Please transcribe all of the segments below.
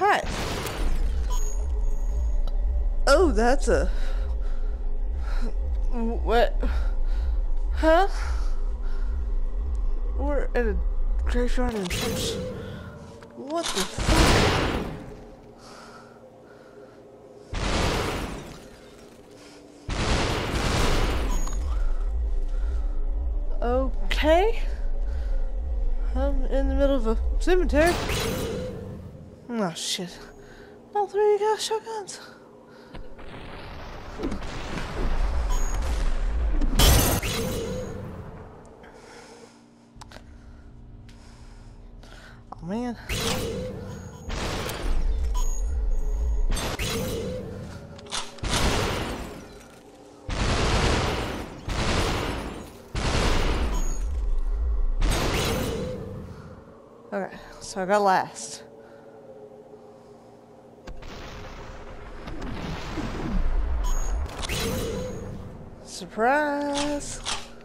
Hi. Oh, that's a... What? Huh? We're at a graveyard in church. What the fuck? Okay. I'm in the middle of a cemetery. Oh shit. All three of you got shotguns. Oh man. Okay, so I got last. Surprise!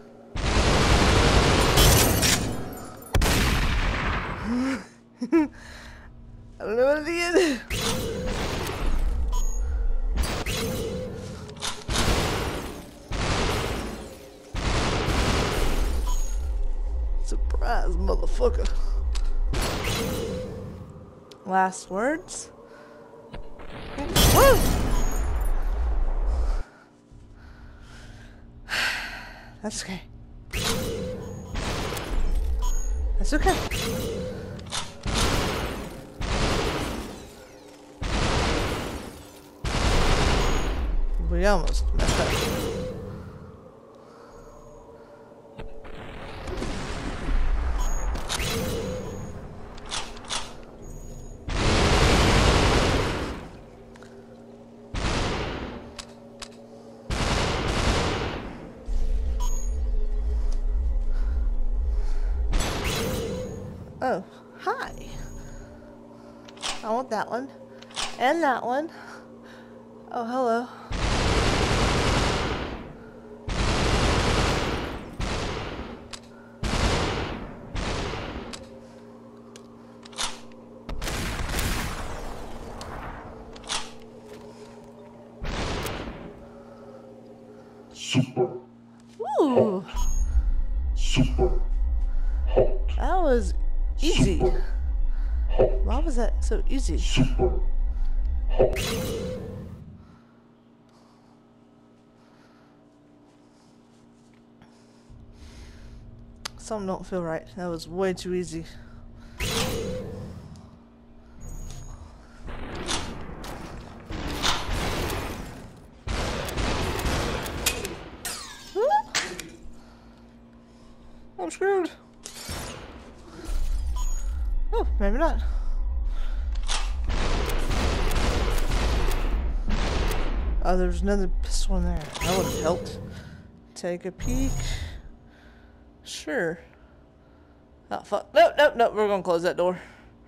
I don't know what it is. Surprise, motherfucker. Last words? Woo! That's okay. That's okay. We almost messed up. Oh, hi. I want that one. And that one. Oh, hello. Super Ooh, hot. Super hot. that was easy. Super hot. Why was that so easy? Super hot. Something don't feel right. That was way too easy. I'm screwed. Oh, maybe not. Oh, there's another pistol in there. That would have helped. Take a peek. Sure. Oh, fuck. Nope, nope, nope. We're gonna close that door.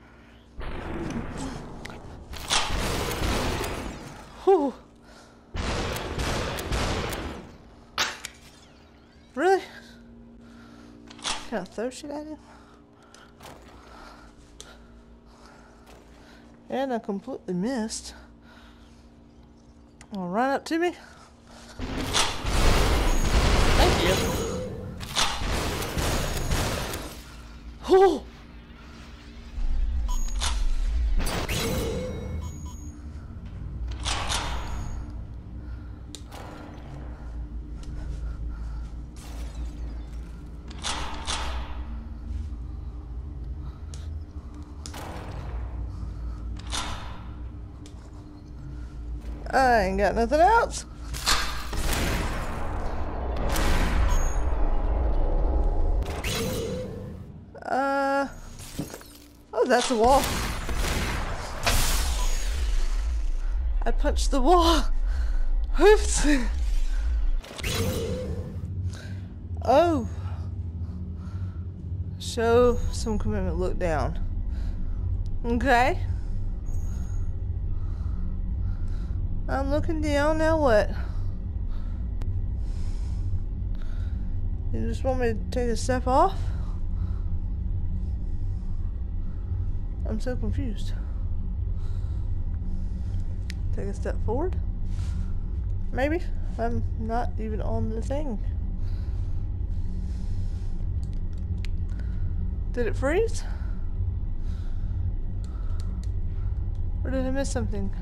Whew. Really? Can I throw shit at him? And I completely missed. Well, run up to me. Thank you. Oh! I ain't got nothing else. Oh, that's a wall. I punched the wall. Oops. Oh. Show some commitment, look down. Okay. I'm looking down, now what? You just want me to take a step off? I'm so confused. take a step forward. Maybe. I'm not even on the thing. Did it freeze? Or did I miss something?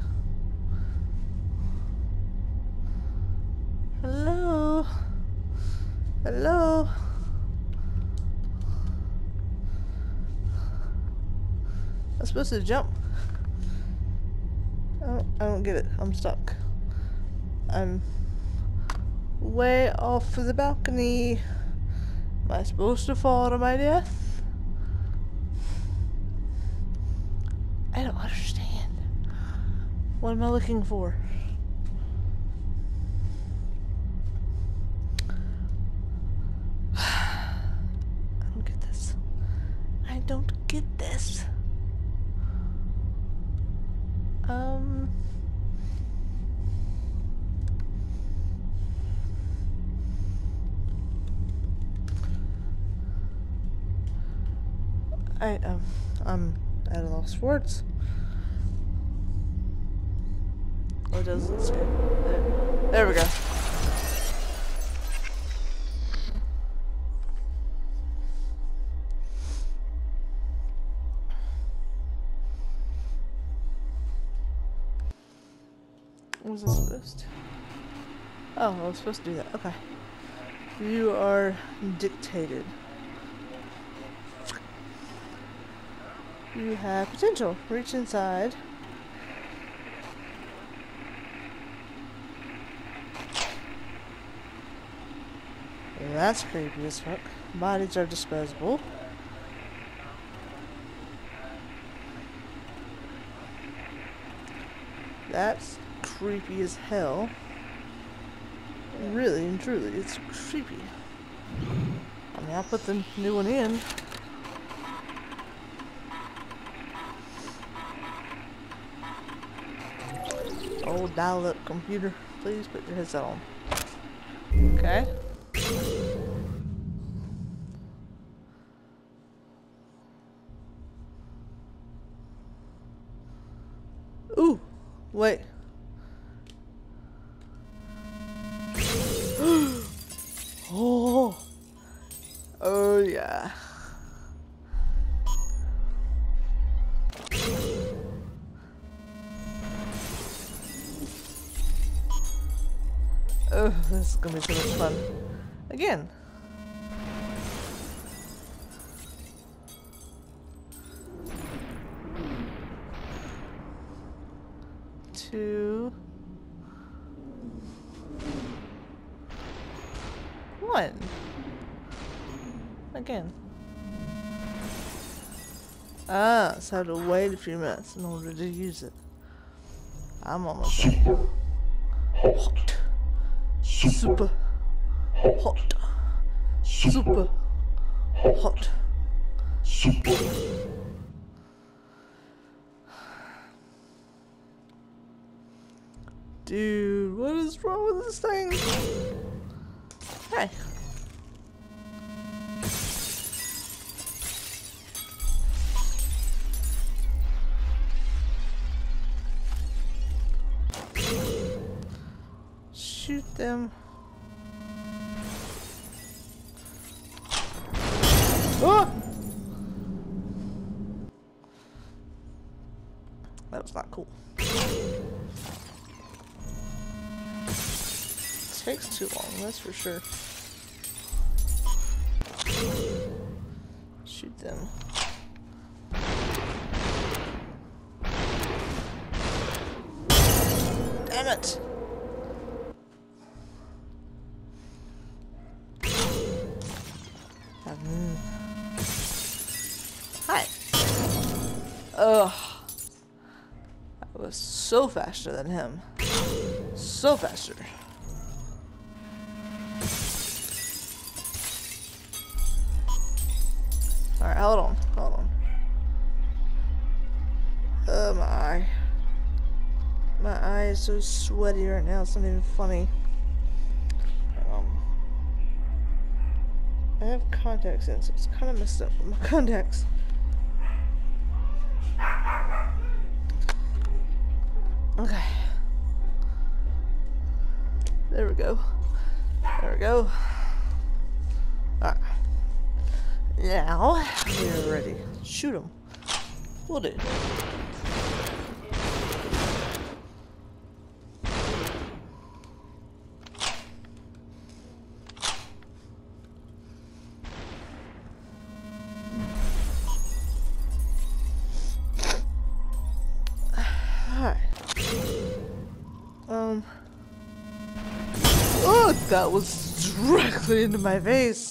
Hello? Hello? I'm supposed to jump. I don't get it. I'm stuck. I'm way off the balcony. Am I supposed to fall to my death? I don't understand. What am I looking for? I don't get this. I don't get this. I'm at a loss for words. Oh, it doesn't say. There we go. What was I supposed to? Oh, I was supposed to do that. Okay. You are dictated. You have potential. Reach inside. That's creepy as fuck. Bodies are disposable. That's creepy as hell. Really and truly, it's creepy. I mean, I'll put the new one in. Old dial-up computer, please put your headset on. Okay. Ooh, wait. Oh. Oh yeah. Oh, this is gonna be so much fun. Again. Two. One. Again. Ah, so I have to wait a few minutes in order to use it. I'm almost there. Hot. Super hot. Super hot. Super. Dude, what is wrong with this thing? Hey. Shoot them. Oh! That was not cool. Takes too long, that's for sure. Shoot them. Damn it! Hi. Ugh. I was so faster than him. So faster. Alright, hold on. Hold on. Oh my eye. My eye is so sweaty right now, it's not even funny. I have contacts in, so it's kind of messed up with my contacts. Okay. There we go. There we go. Alright. Now, we're ready. Shoot him. Will do. Oh, that was directly into my face.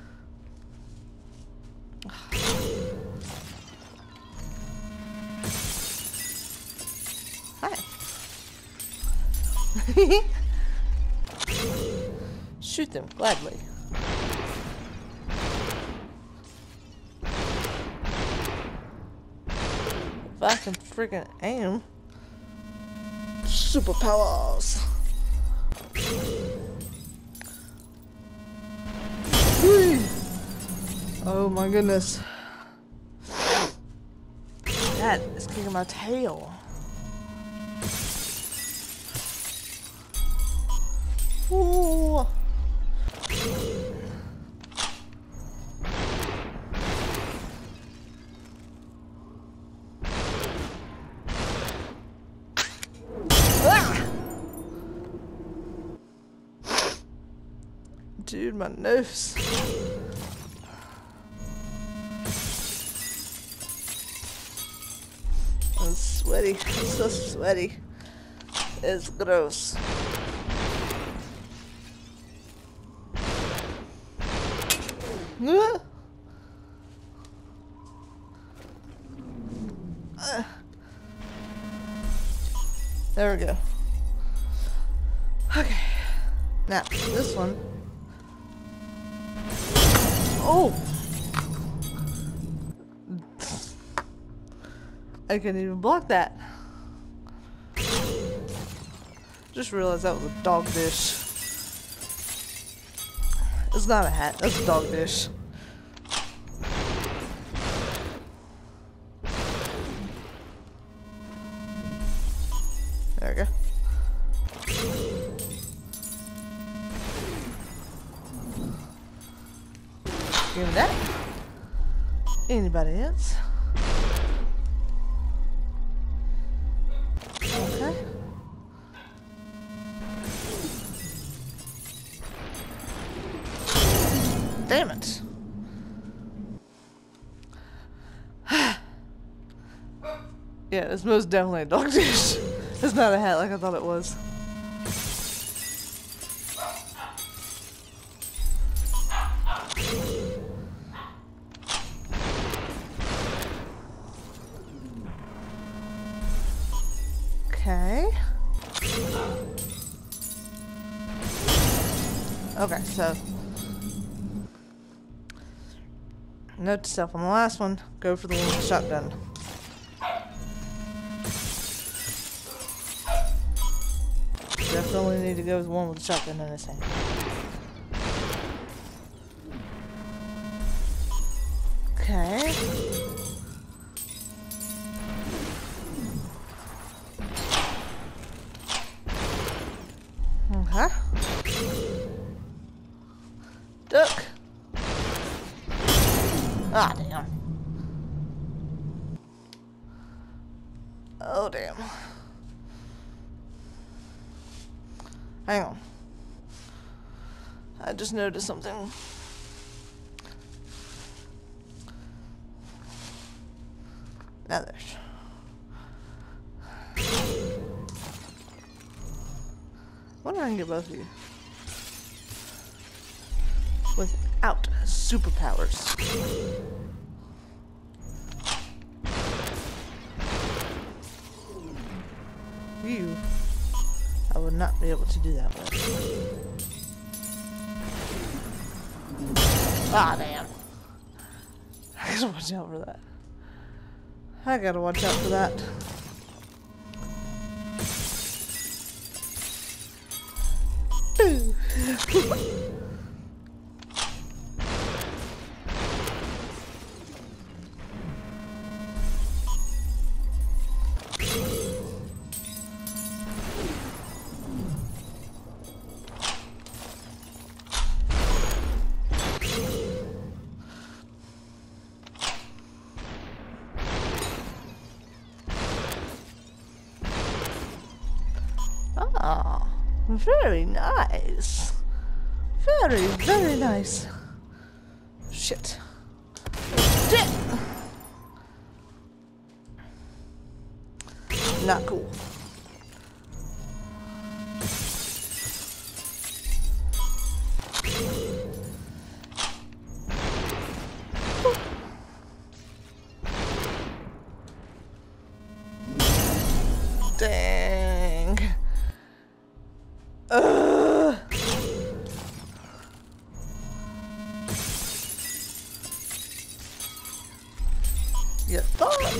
Hi. Shoot them gladly. If I can freaking aim. Superpowers. Oh my goodness. That is kicking my tail. Ooh. Ah! Dude, my nose. I'm sweaty. I'm so sweaty. It's gross. There we go. Okay. Now, this one. Oh! I couldn't even block that. Just realized that was a dog dish. It's not a hat, that's a dog dish. There we go. Give me that. Anybody else? Okay. Damn it. Yeah, it's most definitely a dog dish. It's not a hat like I thought it was. Okay. Okay, so note to self on the last one, go for the one with the shotgun. Definitely need to go with the one with the shotgun in his hand. Okay. Okay. Duck. Ah, damn. Oh, damn. Hang on. I just noticed something. Now there's. I wonder if I can get both of you. Without superpowers. You. I would not be able to do that with. Ah, damn. I gotta watch out for that. I gotta watch out for that. Boo! Ah, very nice. Very, very nice. Shit. Shit! Not cool. Dang. You thought?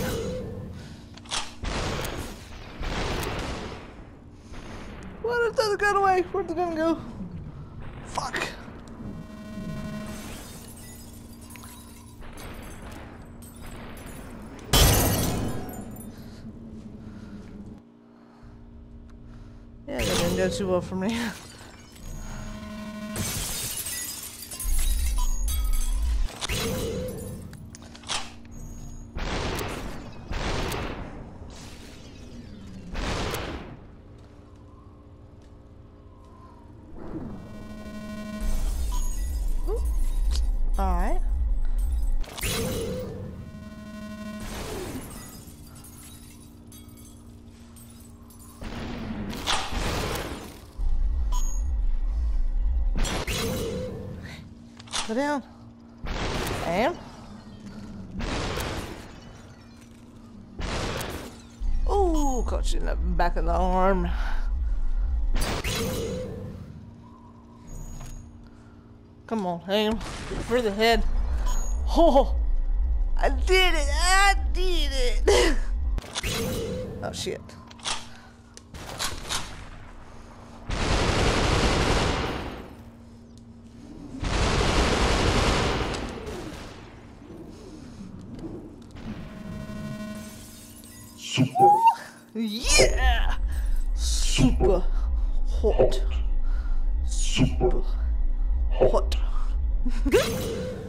What if the gun away? Where'd the gun go? Fuck. Yeah, that didn't go too well for me. Alright. Go down. Aim. Ooh, caught you in the back of the arm. Come on, aim for the head. Oh, I did it! I did it! Oh shit. Super Yeah! Super hot. Super Hot.